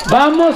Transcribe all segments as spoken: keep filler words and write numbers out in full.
Vamos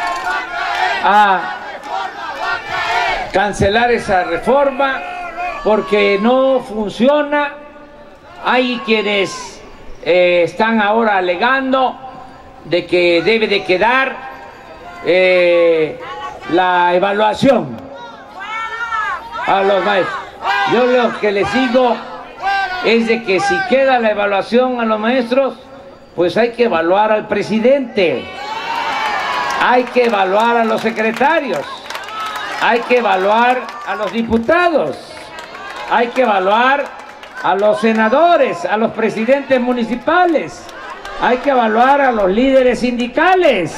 a cancelar esa reforma porque no funciona. Hay quienes eh, están ahora alegando de que debe de quedar eh, la evaluación a los maestros. Yo lo que les digo es de que si queda la evaluación a los maestros, pues hay que evaluar al presidente, hay que evaluar a los secretarios, hay que evaluar a los diputados, hay que evaluar a los senadores, a los presidentes municipales, hay que evaluar a los líderes sindicales,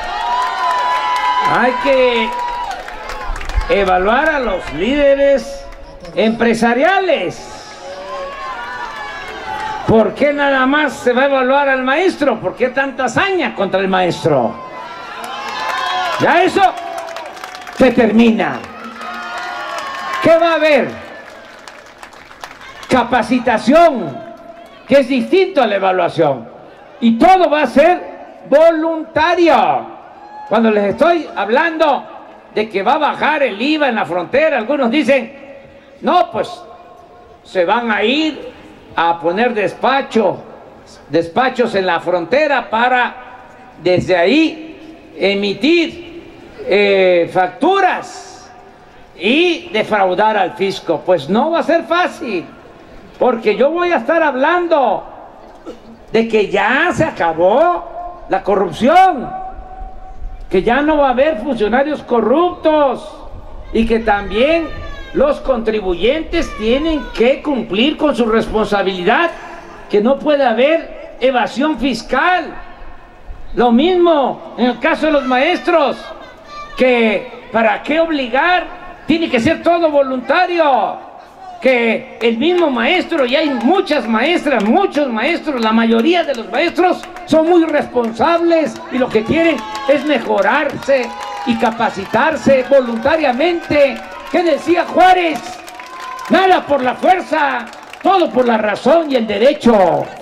hay que evaluar a los líderes empresariales. ¿Por qué nada más se va a evaluar al maestro? ¿Por qué tanta hazaña contra el maestro? Ya eso se termina. ¿Qué va a haber? Capacitación, que es distinto a la evaluación. Y todo va a ser voluntario. Cuando les estoy hablando de que va a bajar el I V A en la frontera, algunos dicen, no, pues se van a ir a poner despacho, despachos en la frontera para desde ahí emitir eh, facturas y defraudar al fisco. Pues no va a ser fácil, porque yo voy a estar hablando de que ya se acabó la corrupción, que ya no va a haber funcionarios corruptos y que también los contribuyentes tienen que cumplir con su responsabilidad, que no puede haber evasión fiscal. Lo mismo en el caso de los maestros, que para qué obligar, tiene que ser todo voluntario, que el mismo maestro, y hay muchas maestras, muchos maestros, la mayoría de los maestros son muy responsables y lo que quieren es mejorarse y capacitarse voluntariamente. ¿Qué decía Juárez? Nada por la fuerza, todo por la razón y el derecho.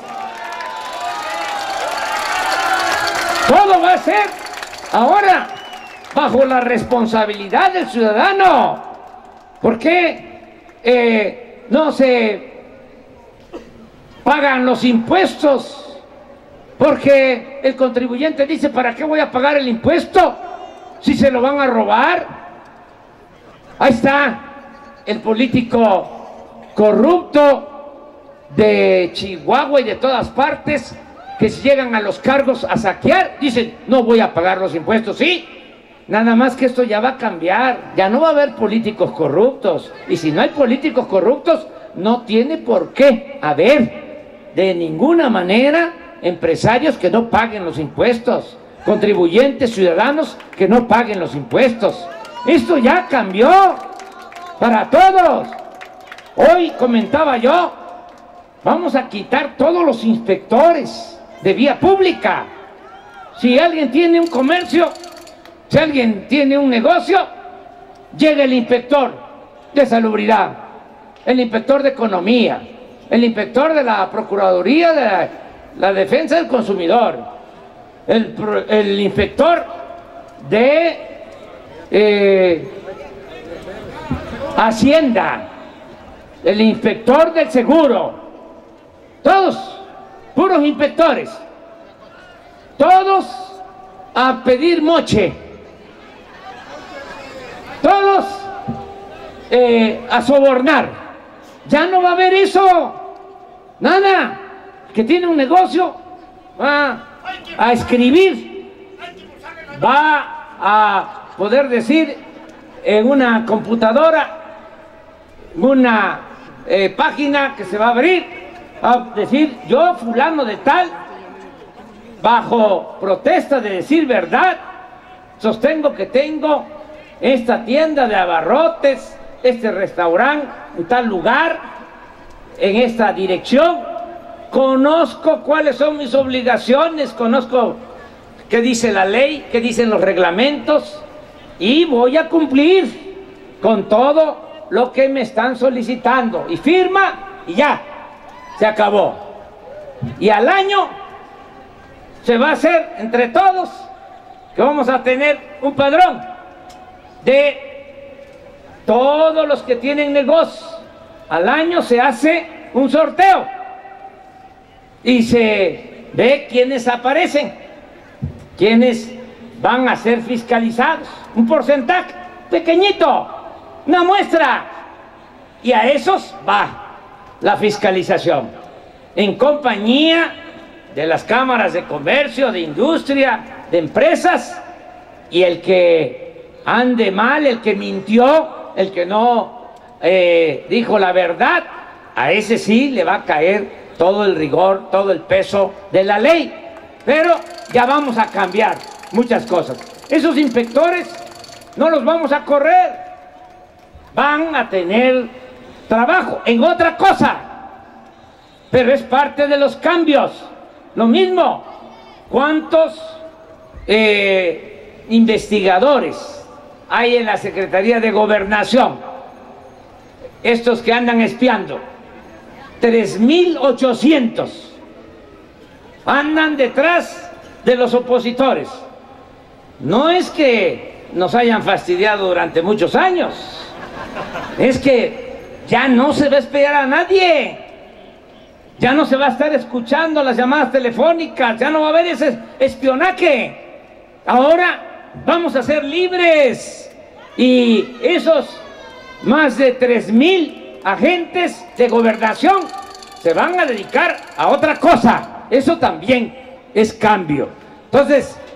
Todo va a ser ahora bajo la responsabilidad del ciudadano. ¿Por qué eh, no se pagan los impuestos? Porque el contribuyente dice, ¿para qué voy a pagar el impuesto si se lo van a robar? Ahí está el político corrupto de Chihuahua y de todas partes, que si llegan a los cargos a saquear, dicen, no voy a pagar los impuestos. Sí, nada más que esto ya va a cambiar, ya no va a haber políticos corruptos, y si no hay políticos corruptos, no tiene por qué haber de ninguna manera empresarios que no paguen los impuestos, contribuyentes, ciudadanos que no paguen los impuestos. Esto ya cambió para todos. Hoy comentaba yo, vamos a quitar todos los inspectores de vía pública. Si alguien tiene un comercio, si alguien tiene un negocio, llega el inspector de salubridad, el inspector de economía, el inspector de la Procuraduría de la, la Defensa del Consumidor, el, el inspector de Eh, Hacienda, el inspector del seguro, todos puros inspectores, todos a pedir moche, todos eh, a sobornar. Ya no va a haber eso, nada. Que tiene un negocio va a escribir, va a poder decir en una computadora, una eh, página que se va a abrir, a decir, yo fulano de tal, bajo protesta de decir verdad, sostengo que tengo esta tienda de abarrotes, este restaurante en tal lugar, en esta dirección, conozco cuáles son mis obligaciones, conozco qué dice la ley, qué dicen los reglamentos, y voy a cumplir con todo lo que me están solicitando. Y firma y ya, se acabó. Y al año se va a hacer entre todos que vamos a tener un padrón de todos los que tienen negocios. Al año se hace un sorteo y se ve quiénes aparecen, quiénes van a ser fiscalizados, un porcentaje pequeñito, una muestra, y a esos va la fiscalización en compañía de las cámaras de comercio, de industria, de empresas, y el que ande mal, el que mintió, el que no eh, dijo la verdad, a ese sí le va a caer todo el rigor, todo el peso de la ley. Pero ya vamos a cambiar muchas cosas. Esos inspectores no los vamos a correr, van a tener trabajo en otra cosa, pero es parte de los cambios. Lo mismo, ¿cuántos eh, investigadores hay en la Secretaría de Gobernación? Estos que andan espiando, tres mil ochocientos andan detrás de los opositores. No es que nos hayan fastidiado durante muchos años, es que ya no se va a espiar a nadie, ya no se va a estar escuchando las llamadas telefónicas, ya no va a haber ese espionaje. Ahora vamos a ser libres, y esos más de tres mil agentes de gobernación se van a dedicar a otra cosa. Eso también es cambio. Entonces,